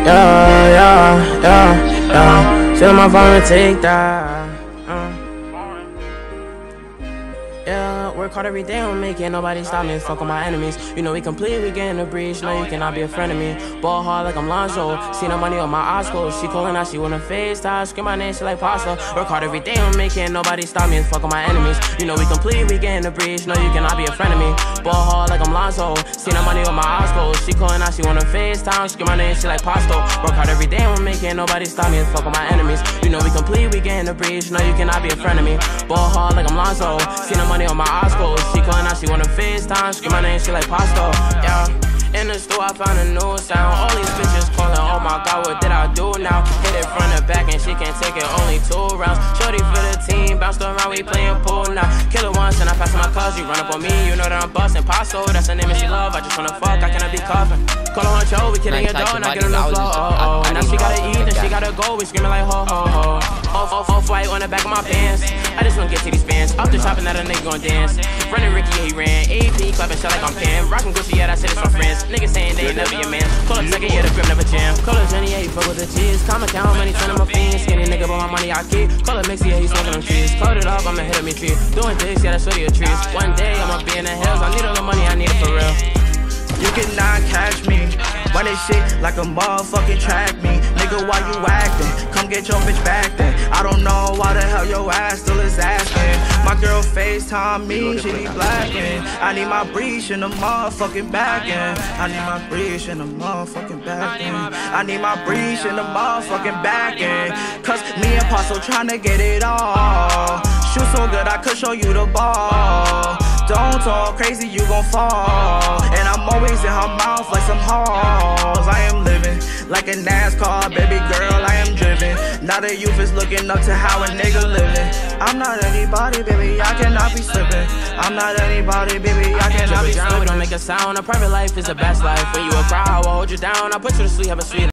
yeah. Sit on my phone and take that. Yeah, work hard every day on making nobody stop me. Fuck on my enemies. You know we complete, we get in the breach. No, you cannot be a friend of me. Ball hard like I'm Lonzo. See no money on my eyes closed. She calling out, she wanna FaceTime. Scream my name, she like pasta. Work hard every day on making nobody stop me. Fuck on my enemies. You know we complete, we get in the breach. No, you cannot be a friend of me. Ball hard like I'm Lonzo. See no money on my eyes closed. She calling out, she wanna FaceTime. Scream my name, she like pasta. Work hard every day on making nobody stop me. Fuck on my enemies. You know we complete, we get in the breach. No, you cannot be a friend of me. Ball hard like I'm Lonzo. See no money on my eyes closed. She calling out, she wanna FaceTime. Scream my name, she like pasta. Yeah. In the store, I found a new sound. All these bitches calling, oh my god, what did I do now? Hit it front and back and she can't take it, only 2 rounds. Shorty for the team, bounced around, we playing pool now. Kill her once and I pass my cuz, you run up on me, you know that I'm bustin'. Paso, that's the name and she love, I just wanna fuck, I cannot be coughing. Call her on show, we killing your dough, not getting the flow, oh. Now she gotta eat, then she gotta go, we screaming like ho, ho, ho. Off-white on the back of my pants. I just wanna get to these fans. Up the shopping that a nigga gon' dance. Running Ricky, he ran. AP clapping shit like I'm Cam. Rockin' Gucci, yeah, that shit is for friends. Niggas saying they ain't never your man. Call up second, yeah, the grip never jam. Call up Jenny, yeah, he fuck with the cheese. Calm account, money, send him a fiend. Skinny nigga, but my money I keep. Call up Mixie, yeah, he smoking them trees. Called it up, I'ma hit him me tree. Doing this, yeah, that's shorty a trees. One day, I'ma be in the hills. I need all the money, I need it for real. You cannot catch me. Run this shit like a motherfucking track me. Nigga, why you acting? Come get your bitch back then. I don't know why the hell your ass still is asking. My girl FaceTime me, she be blacking. I need my breach in the motherfucking back end. I need my breach in the motherfucking back end. I need my breach in the motherfucking back end. Cause me and Paso tryna get it all. Shoot so good I could show you the ball. Don't talk crazy, you gon' fall. And I'm always in her mouth like some halls. I am living like a NASCAR, baby girl, I am driven. Now the youth is looking up to how a nigga living. I'm not anybody, baby, I cannot be slipping. I'm not anybody, baby, I cannot be slipping. We don't make a sound, a private life is the best life. When you a cry, I will hold you down, I'll put you to sleep, have a sweet